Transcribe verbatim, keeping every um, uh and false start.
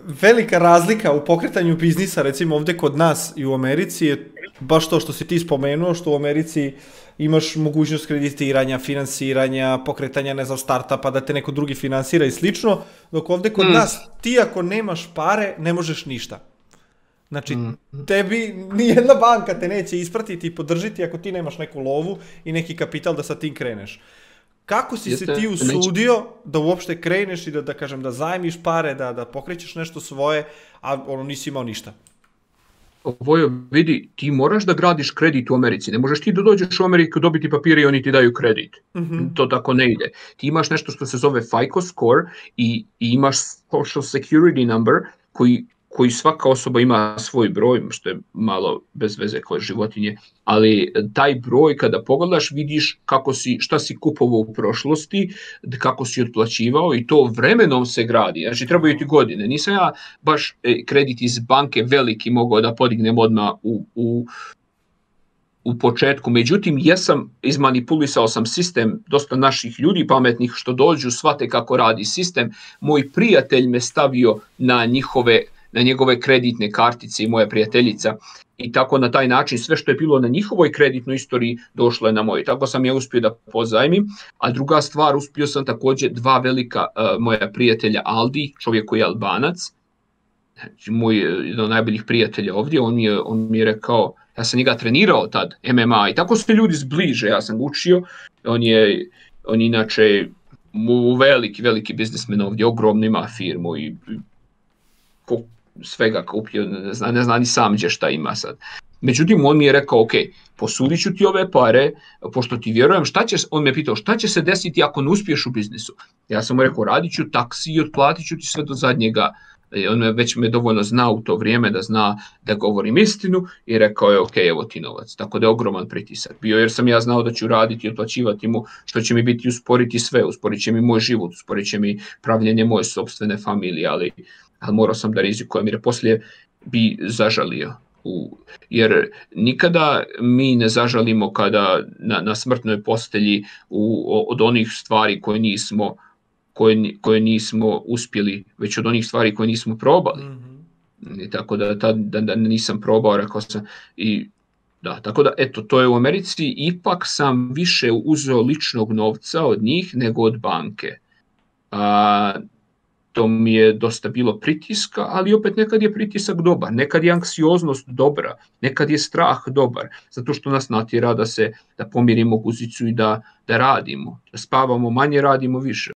velika razlika u pokretanju biznisa, recimo ovdje kod nas i u Americi, je baš to što si ti spomenuo, što u Americi imaš mogućnost kreditiranja, finansiranja, pokretanja, ne znam, startupa, da te neko drugi finansira i slično, dok ovdje kod mm. nas ti ako nemaš pare, ne možeš ništa. Znači, mm. tebi nijedna banka te neće ispratiti i podržiti ako ti nemaš neku lovu i neki kapital da sa tim kreneš. Kako si Jeste, se ti usudio neće. da uopšte kreneš i da, da kažem, da zajmiš pare, da, da pokrećeš nešto svoje, a ono nisi imao ništa? Vojo, vidi, ti moraš da gradiš kredit u Americi. Ne možeš ti da dođeš u Ameriku, dobiti papire i oni ti daju kredit. Mm-hmm. To tako ne ide. Ti imaš nešto što se zove FICO score i, i imaš Social Security number koji koji svaka osoba ima svoj broj, što je malo bez veze koje životinje, ali taj broj kada pogledaš vidiš kako si, šta si kupovao u prošlosti, kako si otplaćivao i to vremenom se gradi. Znači trebaju ti godine. Nisam ja baš kredit iz banke veliki mogao da podignem odmah u, u, u početku. Međutim, jesam izmanipulisao sam sistem, dosta naših ljudi pametnih što dođu, shvate kako radi sistem. Moj prijatelj me stavio na njihove na njegove kreditne kartice i moja prijateljica i tako na taj način sve što je bilo na njihovoj kreditnoj istoriji došlo je na moj. Tako sam ja uspio da pozajmim, a druga stvar, uspio sam također dva velika uh, moja prijatelja Aldi, čovjek koji je Albanac, znači, moj jedan od najboljih prijatelja ovdje, on mi, je, on mi je rekao, ja sam njega trenirao tad, M M A i tako se ljudi zbliže, ja sam učio, on je, on inače mu veliki, veliki biznismen ovdje, ogromno ima firmu i ko, svega kupio, ne zna, ne zna ni sam gdje šta ima sad. Međutim, on mi je rekao, ok, posudit ću ti ove pare, pošto ti vjerujem, šta će, on me pitao, šta će se desiti ako ne uspiješ u biznisu? Ja sam mu rekao, radit ću taksi i otplatit ću ti sve do zadnjega. On me, već me dovoljno zna u to vrijeme da zna da govorim istinu i rekao je, ok, evo ti novac. Tako da je ogroman pritisak bio, jer sam ja znao da ću raditi i otplaćivati mu, što će mi biti usporiti sve, usporit će mi moj život, usporit će mi pravljenje moje sopstvene familije, ali ali morao sam da rizikujem jer poslije bi zažalio. U, jer nikada mi ne zažalimo kada na, na smrtnoj postelji u, od onih stvari koje nismo, koje, koje nismo uspjeli, već od onih stvari koje nismo probali. Mm-hmm. I tako da, ta, da, da nisam probao, rekao sam i da, tako da, eto, to je u Americi, ipak sam više uzeo ličnog novca od njih nego od banke. A, to mi je dosta bilo pritiska, ali opet nekad je pritisak dobar, nekad je anksioznost dobra, nekad je strah dobar, zato što nas natjera da se da pomirimo guzicu i da, da radimo, da spavamo manje, radimo više.